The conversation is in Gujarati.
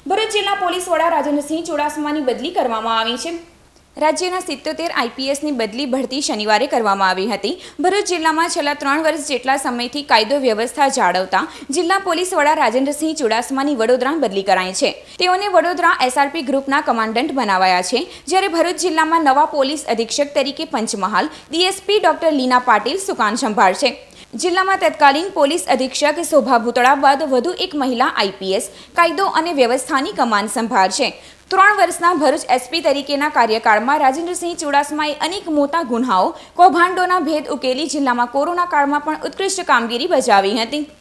ભરૂચ જિલ્લા પોલીસ વડા રાજેન્દ્રસિંહ ચુડાસમાની બદલી કરવામાં આવી છે। રાજ્યના 77 આઈપીએસની બદલી ભરતી શનિવારે કરવામાં આવી હતી। ભરૂચ જિલ્લામાં છેલ્લા 3 વર્ષ જેટલા સમયથી કાયદો વ્યવસ્થા જાળવતા જિલ્લા પોલીસ વડા રાજેન્દ્રસિંહ ચુડાસમાની વડોદરા બદલી કરાઈ છે। તેઓને વડોદરા એસઆરપી ગ્રુપના કમાન્ડન્ટ બનાવાયા છે, જ્યારે ભરૂચ જિલ્લામાં નવા પોલીસ અધિક્ષક તરીકે પંચમહાલ ડીએસપી ડોક્ટર લીના પાટીલ સુકાન સંભાળશે। જિલ્લામાં તત્કાલીન પોલીસ અધિક્ષક શોભા ભૂતળા બાદ વધુ એક મહિલા આઈપીએસ કાયદો અને વ્યવસ્થાની કમાન સંભાળશે। 3 વર્ષના ભરૂચ એસપી તરીકેના કાર્યકાળમાં રાજેન્દ્રસિંહ ચુડાસમાએ અનેક મોટા ગુન્હાઓ, કૌભાંડોના ભેદ ઉકેલી જિલ્લામાં કોરોના કાળમાં પણ ઉત્કૃષ્ટ કામગીરી બજાવી હતી।